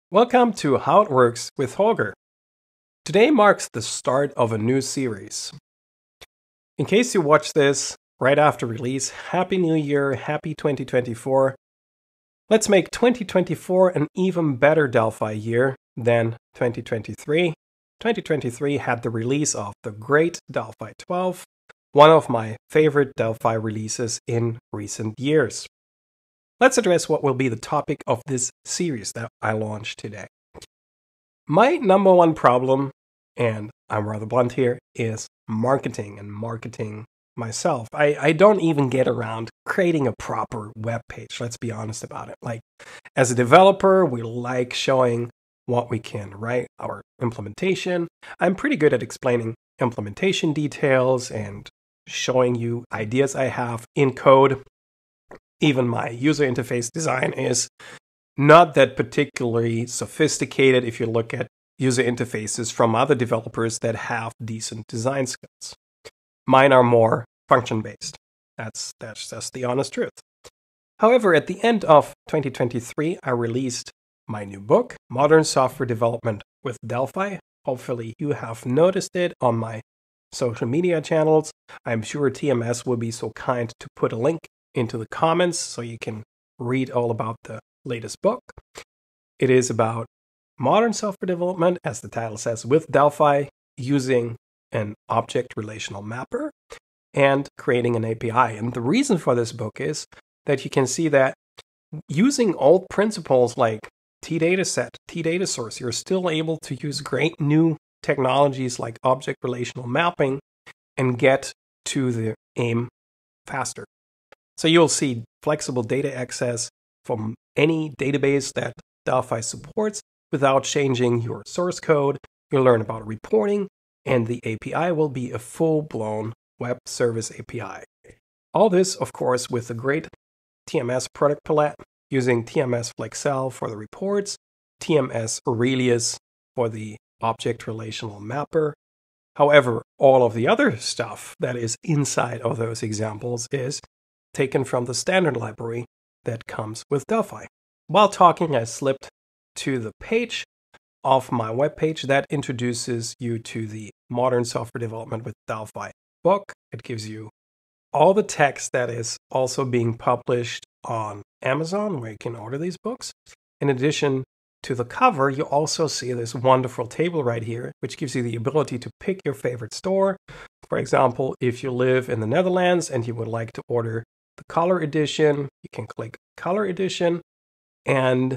Welcome to How It Works with Holger. Today marks the start of a new series. In case you watch this right after release, Happy New Year, Happy 2024. Let's make 2024 an even better Delphi year than 2023. 2023 had the release of the great Delphi 12, one of my favorite Delphi releases in recent years. Let's address what will be the topic of this series that I launched today. My number one problem, and I'm rather blunt here, is marketing and marketing myself. I don't even get around creating a proper web page, let's be honest about it. Like, as a developer, we like showing what we can write, our implementation. I'm pretty good at explaining implementation details and showing you ideas I have in code. Even my user interface design is not that particularly sophisticated if you look at user interfaces from other developers that have decent design skills. Mine are more function-based. That's just the honest truth. However, at the end of 2023, I released my new book, Modern Software Development with Delphi. Hopefully you have noticed it on my social media channels. I'm sure TMS will be so kind to put a link into the comments so you can read all about the latest book. It is about modern software development, as the title says, with Delphi, using an object relational mapper and creating an API. And the reason for this book is that you can see that using old principles like T-dataset, T-data source, you're still able to use great new technologies like object relational mapping and get to the aim faster. So you'll see flexible data access from any database that Delphi supports without changing your source code. You'll learn about reporting, and the API will be a full-blown web service API. All this, of course, with the great TMS product palette, using TMS Flexel for the reports, TMS Aurelius for the object relational mapper. However, all of the other stuff that is inside of those examples is taken from the standard library that comes with Delphi. While talking, I slipped to the page of my webpage that introduces you to the Modern Software Development with Delphi book. It gives you all the text that is also being published on Amazon, where you can order these books. In addition to the cover, you also see this wonderful table right here, which gives you the ability to pick your favorite store. For example, if you live in the Netherlands and you would like to order the color edition, you can click color edition, and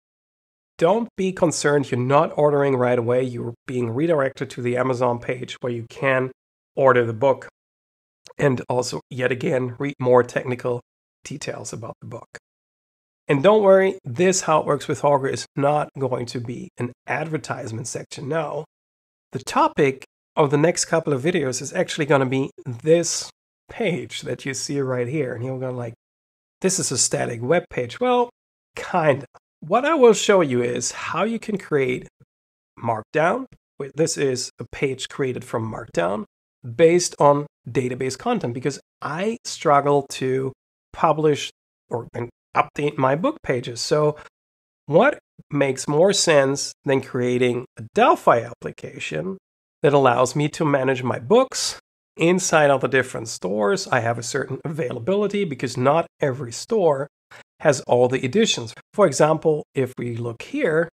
don't be concerned, you're not ordering right away. You're being redirected to the Amazon page where you can order the book and also yet again read more technical details about the book. And don't worry, this How It Works with Holger is not going to be an advertisement section. No, the topic of the next couple of videos is actually going to be this page that you see right here. And you're going like, this is a static web page. Well, kind of. What I will show you is how you can create Markdown. This is a page created from Markdown based on database content, because I struggle to publish or update my book pages. So what makes more sense than creating a Delphi application that allows me to manage my books inside of the different stores? I have a certain availability because not every store has all the editions. For example, if we look here,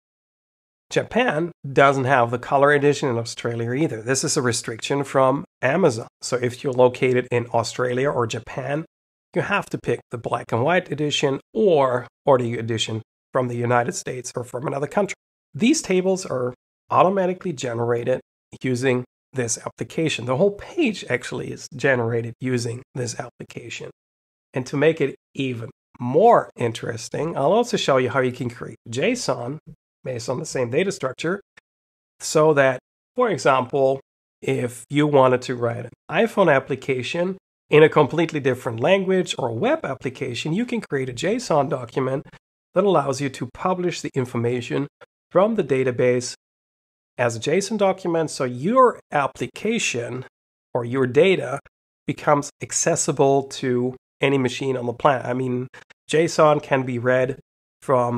Japan doesn't have the color edition, in Australia either. This is a restriction from Amazon. So if you're located in Australia or Japan, you have to pick the black and white edition or the edition from the United States or from another country. These tables are automatically generated using this application. The whole page actually is generated using this application. And to make it even more interesting, I'll also show you how you can create JSON based on the same data structure, so that, for example, if you wanted to write an iPhone application in a completely different language or a web application, you can create a JSON document that allows you to publish the information from the database as a JSON document, so your application or your data becomes accessible to any machine on the planet. I mean, JSON can be read from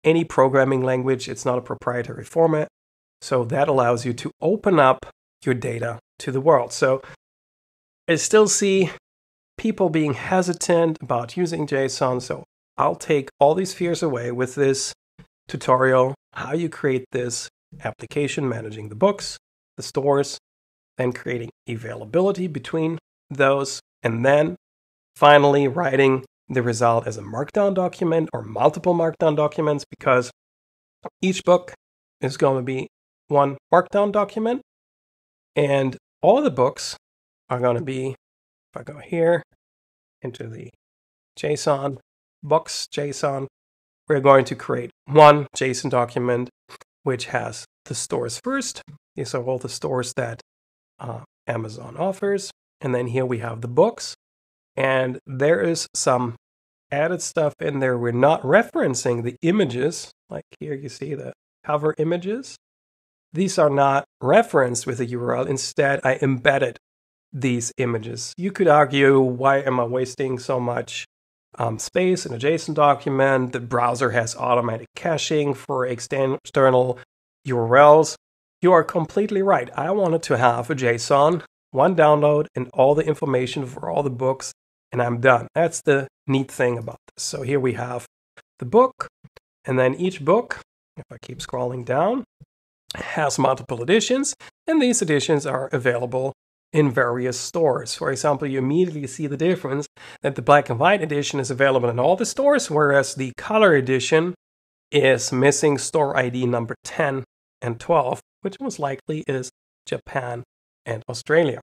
any programming language. It's not a proprietary format. So that allows you to open up your data to the world. So I still see people being hesitant about using JSON. So I'll take all these fears away with this tutorial, how you create this application managing the books, the stores, then creating availability between those, and then finally writing the result as a markdown document or multiple markdown documents, because each book is going to be one markdown document, and all the books are going to be, if I go here into the JSON, books JSON, we're going to create one JSON document which has the stores first. These are all the stores that Amazon offers. And then here we have the books. And there is some added stuff in there. We're not referencing the images. Like here you see the cover images. These are not referenced with a URL. Instead, I embedded these images. You could argue, why am I wasting so much space in a JSON document? The browser has automatic caching for external URLs. You are completely right. I wanted to have a JSON, one download, and all the information for all the books, and I'm done. That's the neat thing about this. So here we have the book, and then each book, if I keep scrolling down, has multiple editions, and these editions are available in various stores. For example, you immediately see the difference that the black and white edition is available in all the stores, whereas the color edition is missing store ID number 10 and 12, which most likely is Japan and Australia.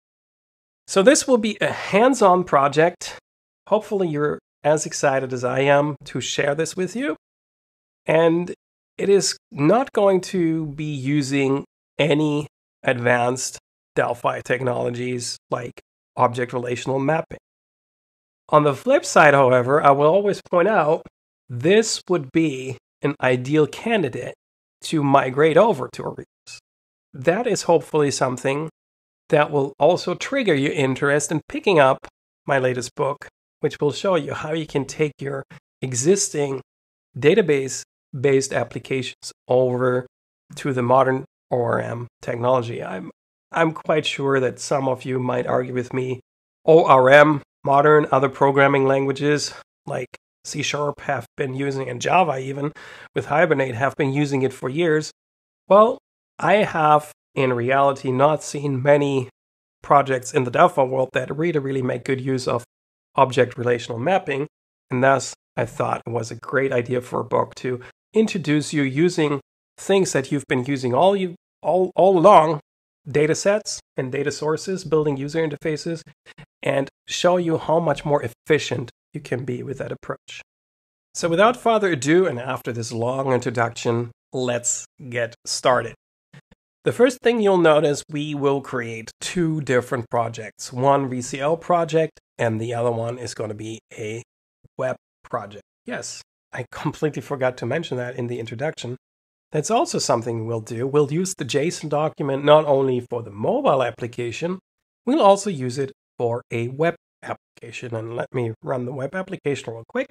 So this will be a hands-on project. Hopefully you're as excited as I am to share this with you. And it is not going to be using any advanced Delphi technologies like object relational mapping. On the flip side, however, I will always point out this would be an ideal candidate to migrate over to Aurelius. That is hopefully something that will also trigger your interest in picking up my latest book, which will show you how you can take your existing database-based applications over to the modern ORM technology. I'm quite sure that some of you might argue with me, ORM, modern other programming languages like C# have been using, and Java even, with Hibernate, have been using it for years. Well, I have in reality not seen many projects in the Delphi world that really make good use of object relational mapping, and thus I thought it was a great idea for a book to introduce you using things that you've been using all along, data sets and data sources, building user interfaces, and show you how much more efficient you can be with that approach. So without further ado, and after this long introduction, let's get started. The first thing you'll notice, we will create two different projects. One VCL project, and the other one is going to be a web project. Yes, I completely forgot to mention that in the introduction. That's also something we'll do. We'll use the JSON document not only for the mobile application, we'll also use it for a web application. And let me run the web application real quick.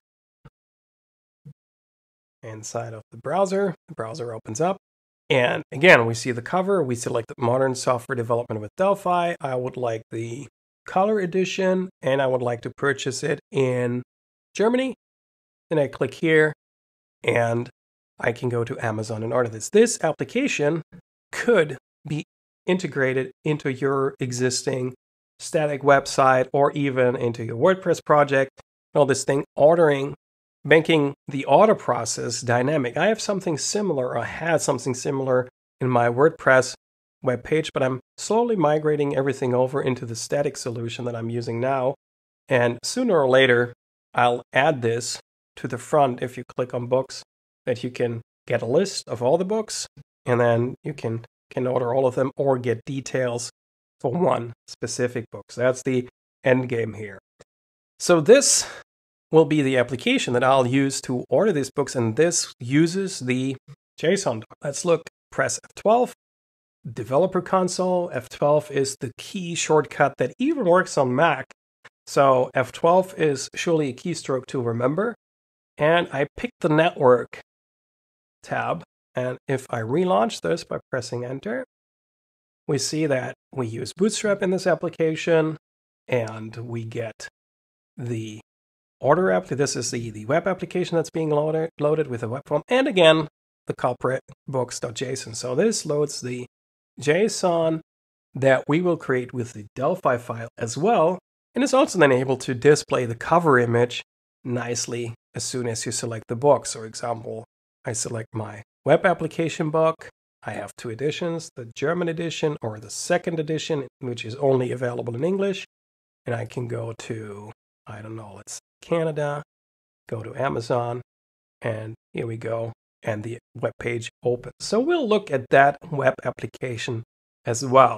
Inside of the browser opens up. And again, we see the cover. We select Modern Software Development with Delphi. I would like the color edition, and I would like to purchase it in Germany. Then I click here, and I can go to Amazon and order this. This application could be integrated into your existing static website or even into your WordPress project. All this thing making the order process dynamic. I have something similar, or had something similar in my WordPress web page, but I'm slowly migrating everything over into the static solution that I'm using now. And sooner or later, I'll add this to the front if you click on books, that you can get a list of all the books, and then you can order all of them or get details for one specific book. So that's the end game here. So this will be the application that I'll use to order these books, and this uses the JSON doc. Let's look, press F12, developer console. F12 is the key shortcut that even works on Mac. So F12 is surely a keystroke to remember. and I picked the network tab. And if I relaunch this by pressing enter, we see that we use Bootstrap in this application, and we get the order app. This is the web application that's being loaded with a web form. And again, the culprit books.json. So this loads the JSON that we will create with the Delphi file as well. And it's also then able to display the cover image nicely as soon as you select the book. So, for example, I select my web application book. I have two editions, the German edition or the second edition, which is only available in English. And I can go to, I don't know, let's Canada, go to Amazon, and here we go. And the web page opens. So we'll look at that web application as well.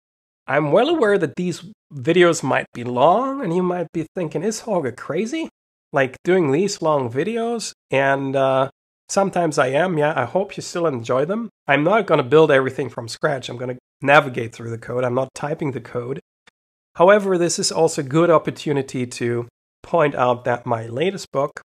I'm well aware that these videos might be long, and you might be thinking, is Holger crazy? Like doing these long videos? And sometimes I am, yeah. I hope you still enjoy them. I'm not going to build everything from scratch. I'm going to navigate through the code. I'm not typing the code. However, this is also a good opportunity to point out that my latest book,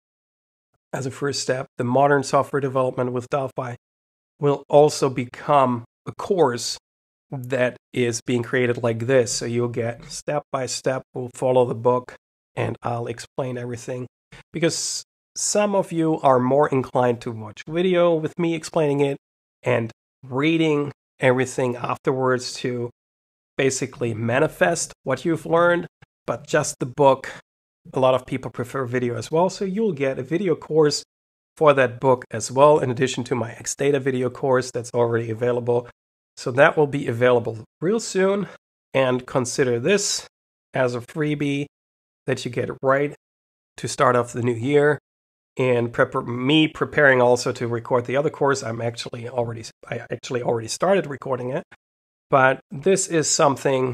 as a first step, the Modern Software Development with Delphi, will also become a course that is being created like this. So you'll get step by step, we'll follow the book, and I'll explain everything. Because some of you are more inclined to watch video with me explaining it and reading everything afterwards to basically manifest what you've learned, but just the book, a lot of people prefer video as well. So you'll get a video course for that book as well, in addition to my Xdata video course that's already available. So that will be available real soon, and consider this as a freebie that you get right to start off the new year. And me preparing also to record the other course. I actually already started recording it, but this is something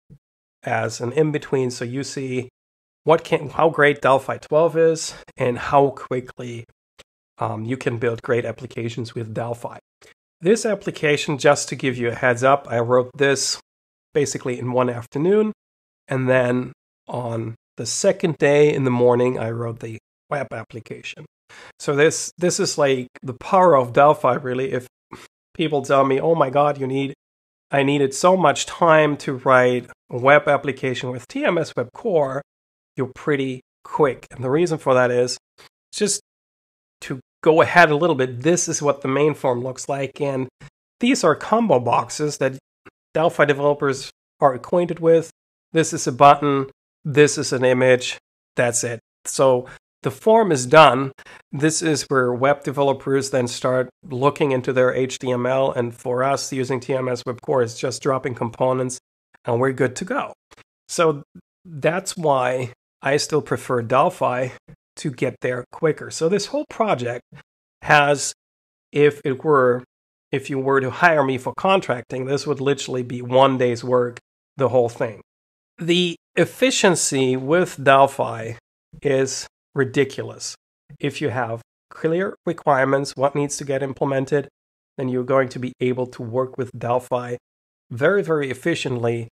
as an in-between, so you see how great Delphi 12 is and how quickly you can build great applications with Delphi. This application, just to give you a heads up, I wrote this basically in one afternoon, and then on the second day in the morning, I wrote the web application. So this is like the power of Delphi, really. If people tell me, oh my God, I needed so much time to write a web application with TMS Web Core, you're pretty quick. And the reason for that is, just to go ahead a little bit, this is what the main form looks like. And these are combo boxes that Delphi developers are acquainted with. This is a button, this is an image, that's it. So the form is done. This is where web developers then start looking into their HTML. And for us, using TMS Web Core is just dropping components and we're good to go. So that's why I still prefer Delphi to get there quicker. So this whole project has, if you were to hire me for contracting, this would literally be one day's work, the whole thing. The efficiency with Delphi is ridiculous. If you have clear requirements, what needs to get implemented, then you're going to be able to work with Delphi very, very efficiently.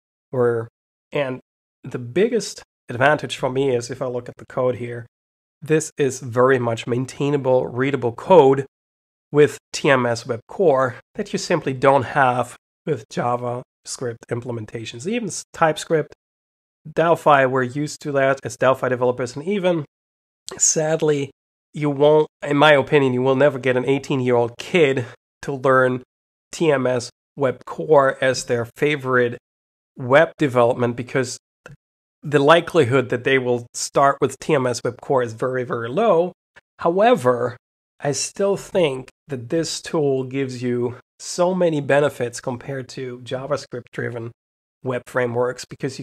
And the biggest advantage for me is, if I look at the code here, this is very much maintainable, readable code with TMS Web Core that you simply don't have with JavaScript implementations. Even TypeScript, Delphi, we're used to that as Delphi developers, and even sadly, you won't, in my opinion, you will never get an 18-year-old kid to learn TMS Web Core as their favorite web development, because the likelihood that they will start with TMS Web Core is very, very low. However, I still think that this tool gives you so many benefits compared to JavaScript-driven web frameworks, because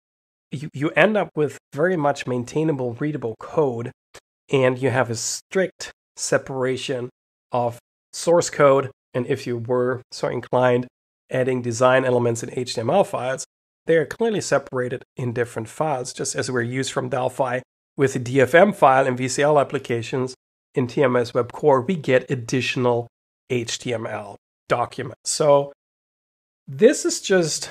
you end up with very much maintainable, readable code, and you have a strict separation of source code, and if you were so inclined, adding design elements in HTML files, they are clearly separated in different files, just as we're used from Delphi with the DFM file and VCL applications. In TMS Web Core, we get additional HTML documents. So this is just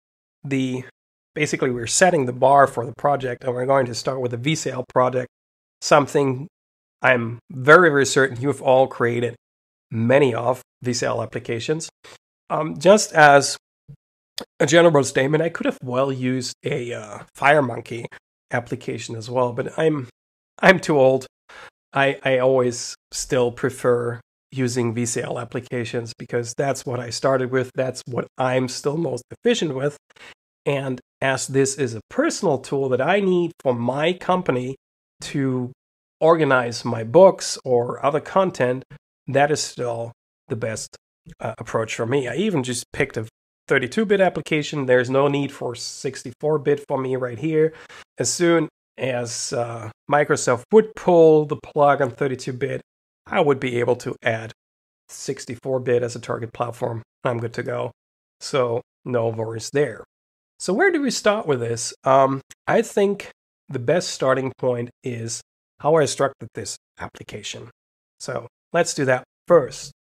basically we're setting the bar for the project, and we're going to start with a VCL project, something I'm very, very certain you've all created many of VCL applications. Just as a general statement, I could have well used a FireMonkey application as well, but I'm too old. I always still prefer using VCL applications because that's what I started with. That's what I'm still most efficient with. And as this is a personal tool that I need for my company to organize my books or other content, that is still the best approach for me. I even just picked a 32-bit application. There's no need for 64-bit for me right here. As soon as Microsoft would pull the plug on 32-bit, I would be able to add 64-bit as a target platform. I'm good to go. So no worries there. So where do we start with this? I think the best starting point is how I structured this application. So let's do that first.